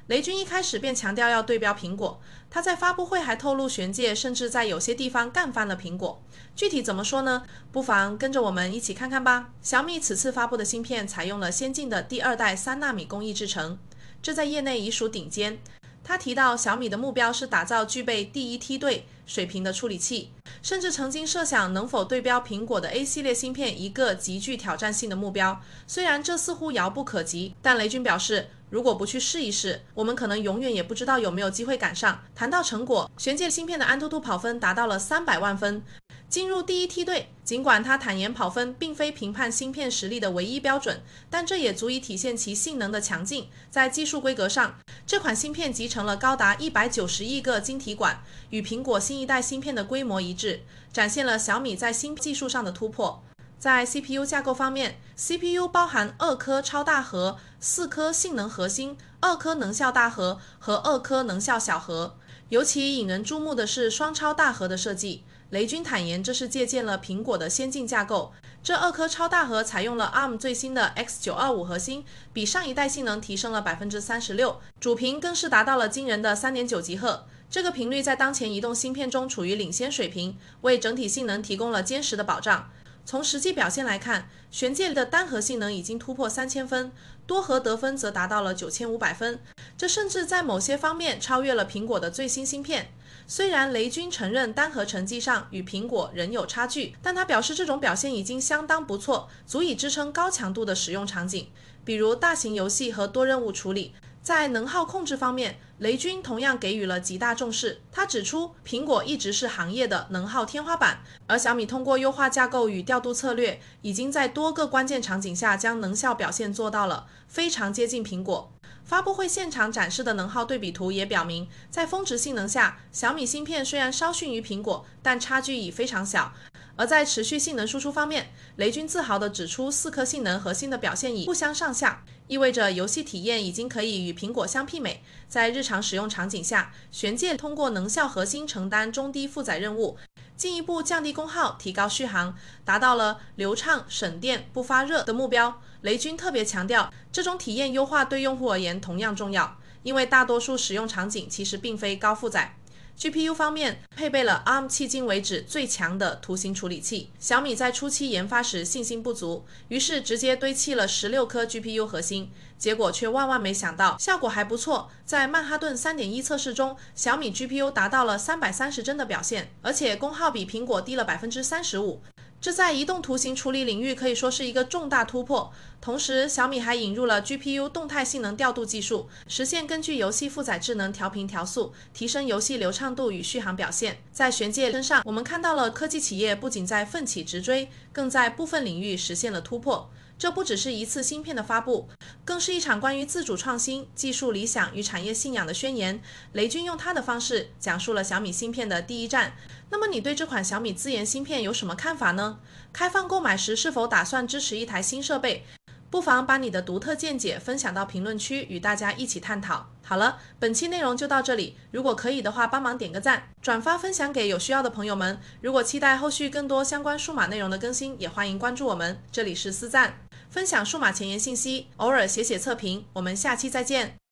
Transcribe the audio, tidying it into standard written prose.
雷军一开始便强调要对标苹果，他在发布会还透露，玄界甚至在有些地方干翻了苹果。具体怎么说呢？不妨跟着我们一起看看吧。小米此次发布的芯片采用了先进的第2代3纳米工艺制成，这在业内已属顶尖。他提到，小米的目标是打造具备第一梯队水平的处理器，甚至曾经设想能否对标苹果的 A 系列芯片，一个极具挑战性的目标。虽然这似乎遥不可及，但雷军表示，如果不去试一试，我们可能永远也不知道有没有机会赶上。谈到成果，玄界芯片的安兔兔跑分达到了300万分，进入第一梯队。尽管他坦言跑分并非评判芯片实力的唯一标准，但这也足以体现其性能的强劲。在技术规格上，这款芯片集成了高达190亿个晶体管，与苹果新一代芯片的规模一致，展现了小米在新技术上的突破。在 CPU 架构方面， CPU 包含2颗超大核、4颗性能核心、2颗能效大核和2颗能效小核。尤其引人注目的是双超大核的设计。雷军坦言，这是借鉴了苹果的先进架构。这2颗超大核采用了 ARM 最新的 X925 核心，比上一代性能提升了 36%， 主频更是达到了惊人的 3.9 吉赫。这个频率在当前移动芯片中处于领先水平，为整体性能提供了坚实的保障。从实际表现来看，玄界的单核性能已经突破3000分，多核得分则达到了9500分，这甚至在某些方面超越了苹果的最新芯片。虽然雷军承认单核成绩上与苹果仍有差距，但他表示这种表现已经相当不错，足以支撑高强度的使用场景，比如大型游戏和多任务处理。在能耗控制方面，雷军同样给予了极大重视。他指出，苹果一直是行业的能耗天花板，而小米通过优化架构与调度策略，已经在多个关键场景下将能效表现做到了非常接近苹果。发布会现场展示的能耗对比图也表明，在峰值性能下，小米芯片虽然稍逊于苹果，但差距已非常小。而在持续性能输出方面，雷军自豪地指出，4颗性能核心的表现已不相上下，意味着游戏体验已经可以与苹果相媲美。在日常使用场景下，玄界通过能效核心承担中低负载任务，进一步降低功耗，提高续航，达到了流畅、省电、不发热的目标。雷军特别强调，这种体验优化对用户而言同样重要，因为大多数使用场景其实并非高负载。GPU 方面配备了 ARM 迄今为止最强的图形处理器。小米在初期研发时信心不足，于是直接堆砌了16颗 GPU 核心，结果却万万没想到，效果还不错。在曼哈顿 3.1 测试中，小米 GPU 达到了330帧的表现，而且功耗比苹果低了 35%。这在移动图形处理领域可以说是一个重大突破。同时，小米还引入了 GPU 动态性能调度技术，实现根据游戏负载智能调频调速，提升游戏流畅度与续航表现。在玄界身上，我们看到了科技企业不仅在奋起直追，更在部分领域实现了突破。这不只是一次芯片的发布，更是一场关于自主创新、技术理想与产业信仰的宣言。雷军用他的方式讲述了小米芯片的第一站。那么你对这款小米自研芯片有什么看法呢？开放购买时是否打算支持一台新设备？不妨把你的独特见解分享到评论区，与大家一起探讨。好了，本期内容就到这里，如果可以的话，帮忙点个赞，转发分享给有需要的朋友们。如果期待后续更多相关数码内容的更新，也欢迎关注我们。这里是思赞，分享数码前沿信息，偶尔写写测评。我们下期再见。